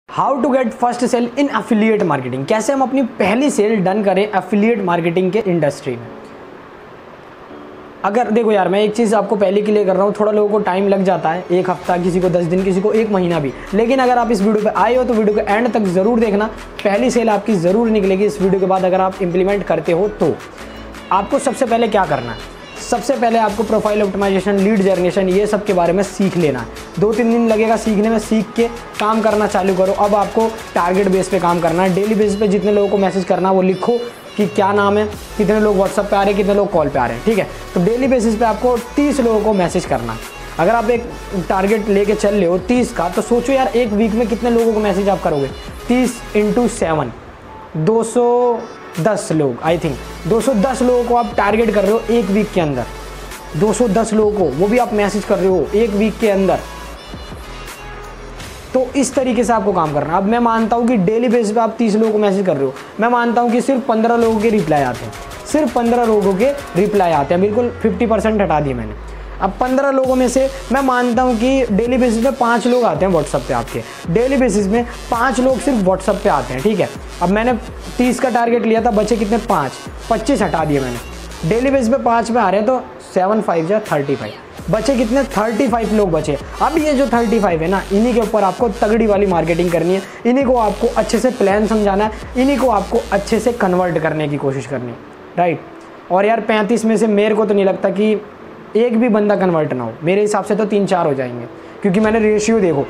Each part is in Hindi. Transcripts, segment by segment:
How to get first sale in affiliate marketing, कैसे हम अपनी पहली सेल डन करें एफिलिएट मार्केटिंग के इंडस्ट्री में। अगर देखो यार, मैं एक चीज़ आपको पहले क्लियर कर रहा हूँ, थोड़ा लोगों को टाइम लग जाता है, एक हफ्ता, किसी को 10 दिन, किसी को 1 महीना भी। लेकिन अगर आप इस वीडियो पे आए हो तो वीडियो के एंड तक ज़रूर देखना, पहली सेल आपकी ज़रूर निकलेगी इस वीडियो के बाद। अगर आप इंप्लीमेंट करते हो तो आपको सबसे पहले क्या करना है, सबसे पहले आपको प्रोफाइल ऑप्टिमाइजेशन, लीड जनरेशन, ये सब के बारे में सीख लेना है। 2-3 दिन लगेगा सीखने में, सीख के काम करना चालू करो। अब आपको टारगेट बेस पे काम करना है, डेली बेस पे जितने लोगों को मैसेज करना है वो लिखो कि क्या नाम है, कितने लोग व्हाट्सअप पे आ रहे हैं, कितने लोग कॉल पे आ रहे हैं, ठीक है। तो डेली बेसिस पे आपको 30 लोगों को मैसेज करना है। अगर आप एक टारगेट लेके चल रहे हो 30 का, तो सोचो यार एक वीक में कितने लोगों को मैसेज आप करोगे। 30 × 7 210 लोग, आई थिंक 210 लोगों को आप टारगेट कर रहे हो एक वीक के अंदर। 210 लोगों को वो भी आप मैसेज कर रहे हो एक वीक के अंदर। तो इस तरीके से आपको काम करना है। अब मैं मानता हूँ कि डेली बेसिस पे आप 30 लोगों को मैसेज कर रहे हो, मैं मानता हूँ कि सिर्फ 15 लोगों के रिप्लाई आते हैं, सिर्फ 15 लोगों के रिप्लाई आते हैं, बिल्कुल 50% हटा दिए मैंने। अब 15 लोगों में से मैं मानता हूँ कि डेली बेसिस पे 5 लोग आते हैं व्हाट्सअप पे आपके, डेली बेसिस में 5 लोग सिर्फ व्हाट्सअप पे आते हैं, ठीक है। अब मैंने 30 का टारगेट लिया था, बचे कितने 5, 25 हटा दिए मैंने। डेली बेसिस पे 5 पे आ रहे हैं तो 7 × 5 = 35, बचे कितने 35 लोग बचे। अब ये जो 35 है ना, इन्हीं के ऊपर आपको तगड़ी वाली मार्केटिंग करनी है, इन्हीं को आपको अच्छे से प्लान समझाना है, इन्हीं को आपको अच्छे से कन्वर्ट करने की कोशिश करनी है, राइट। और यार 35 में से मेरे को तो नहीं लगता कि एक भी बंदा कन्वर्ट ना हो, मेरे हिसाब से तो 3-4 हो जाएंगे, क्योंकि मैंने रेशियो देखो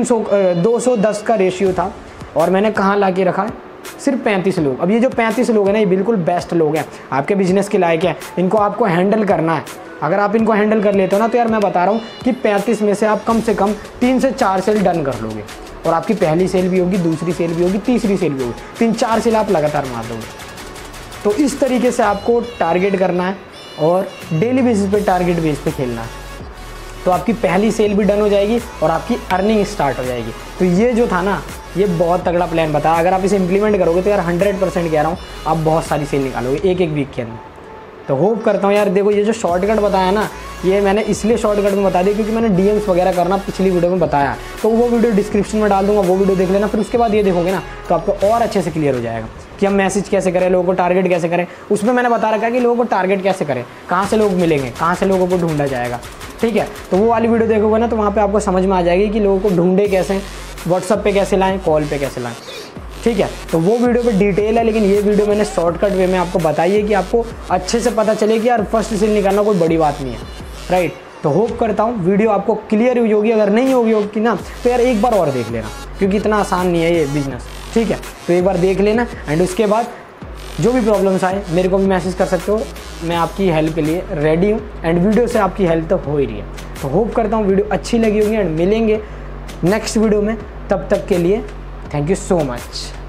210 का रेशियो था और मैंने कहाँ ला के रखा है, सिर्फ 35 लोग। अब ये जो 35 लोग हैं ना, ये बिल्कुल बेस्ट लोग हैं, आपके बिजनेस के लायक हैं, इनको आपको हैंडल करना है। अगर आप इनको हैंडल कर लेते हो ना, तो यार मैं बता रहा हूँ कि 35 में से आप कम से कम 3 से 4 सेल डन कर लोगे, और आपकी पहली सेल भी होगी, दूसरी सेल भी होगी, तीसरी सेल भी होगी, 3-4 सेल आप लगातार मार दोगे। तो इस तरीके से आपको टारगेट करना है और डेली बेसिस पे टारगेट बेस पे खेलना है, तो आपकी पहली सेल भी डन हो जाएगी और आपकी अर्निंग स्टार्ट हो जाएगी। तो ये जो था ना, ये बहुत तगड़ा प्लान बताया। अगर आप इसे इंप्लीमेंट करोगे तो यार 100% कह रहा हूँ आप बहुत सारी सेल निकालोगे एक वीक के अंदर। तो होप करता हूँ यार, देखो ये जो शॉर्टकट बताया ना, ये मैंने इसलिए शॉर्टकट में बता दिया क्योंकि मैंने DMs वगैरह करना पिछली वीडियो में बताया, तो वो वीडियो डिस्क्रिप्शन में डाल दूंगा, वो वीडियो देख लेना। फिर उसके बाद ये देखोगे ना तो आपको और अच्छे से क्लियर हो जाएगा कि हम मैसेज कैसे करें, लोगों को टारगेट कैसे करें। उसमें मैंने बता रखा है कि लोगों को टारगेट कैसे करें, कहाँ से लोग मिलेंगे, कहाँ से लोगों को ढूंढा जाएगा, ठीक है। तो वो वाली वीडियो देखोगे ना तो वहाँ पर आपको समझ में आ जाएगी कि लोगों को ढूंढे कैसे, व्हाट्सअप पे कैसे लाएँ, कॉल पे कैसे लाएँ, ठीक है। तो वो वीडियो पे डिटेल है, लेकिन ये वीडियो मैंने शॉर्टकट वे में आपको बताई है कि आपको अच्छे से पता चले कि यार फर्स्ट सेल निकालना कोई बड़ी बात नहीं है, राइट। तो होप करता हूँ वीडियो आपको क्लियर हुई होगी। अगर नहीं होगी ना तो यार एक बार और देख लेना, क्योंकि इतना आसान नहीं है ये बिजनेस, ठीक है। तो एक बार देख लेना एंड उसके बाद जो भी प्रॉब्लम्स आए मेरे को भी मैसेज कर सकते हो, मैं आपकी हेल्प के लिए रेडी हूँ एंड वीडियो से आपकी हेल्प तो हो ही रही है। तो होप करता हूँ वीडियो अच्छी लगी होगी एंड मिलेंगे नेक्स्ट वीडियो में। तब तक के लिए थैंक यू सो मच।